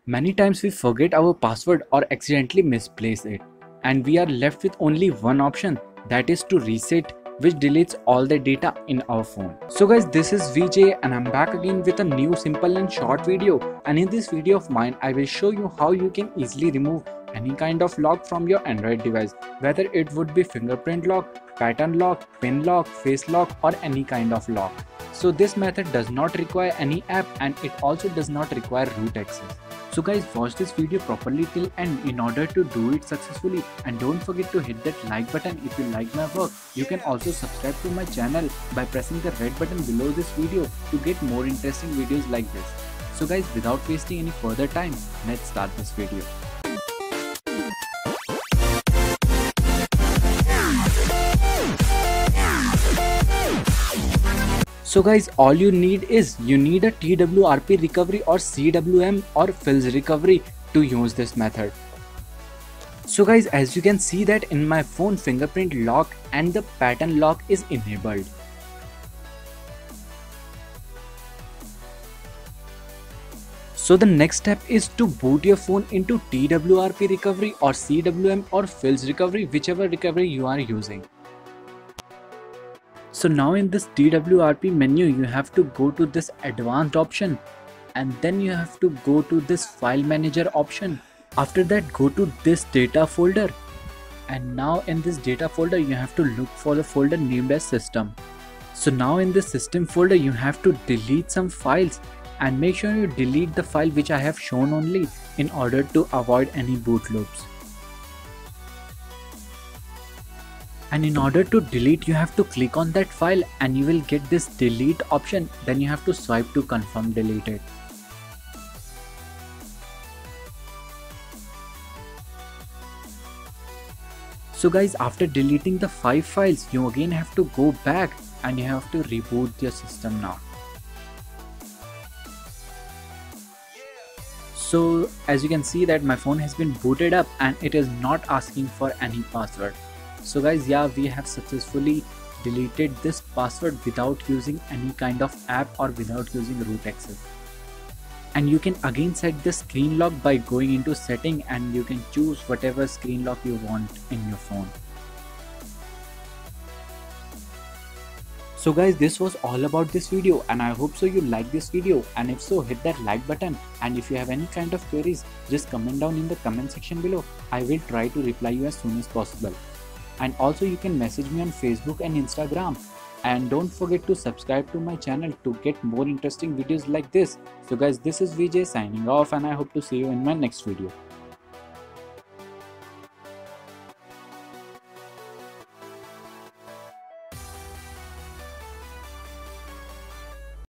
Many times we forget our password or accidentally misplace it, and we are left with only one option, that is to reset, which deletes all the data in our phone. So guys, this is VJ and I'm back again with a new simple and short video, and in this video of mine I will show you how you can easily remove any kind of lock from your Android device, whether it would be fingerprint lock, pattern lock, pin lock, face lock or any kind of lock. So this method does not require any app and it also does not require root access. So guys, watch this video properly till end in order to do it successfully, and don't forget to hit that like button if you like my work. You can also subscribe to my channel by pressing the red button below this video to get more interesting videos like this. So guys, without wasting any further time, let's start this video. So guys, all you need is a TWRP recovery or CWM or Fils recovery to use this method. So guys, as you can see that in my phone, fingerprint lock and the pattern lock is enabled. So the next step is to boot your phone into TWRP recovery or CWM or Fils recovery, whichever recovery you are using. So now in this TWRP menu, you have to go to this advanced option and then you have to go to this file manager option. After that, go to this data folder, and now in this data folder you have to look for the folder named as system. So now in this system folder you have to delete some files, and make sure you delete the file which I have shown only in order to avoid any boot loops. And in order to delete, you have to click on that file and you will get this delete option. Then you have to swipe to confirm delete it. So guys, after deleting the 5 files, you again have to go back and you have to reboot your system now. So as you can see that my phone has been booted up and it is not asking for any password. So guys, yeah, we have successfully deleted this password without using any kind of app or without using root access. And you can again set the screen lock by going into setting, and you can choose whatever screen lock you want in your phone. So guys, this was all about this video, and I hope so you like this video, and if so, hit that like button. And if you have any kind of queries, just comment down in the comment section below. I will try to reply you as soon as possible. And also you can message me on Facebook and Instagram, and don't forget to subscribe to my channel to get more interesting videos like this. So guys, this is VJ signing off, and I hope to see you in my next video.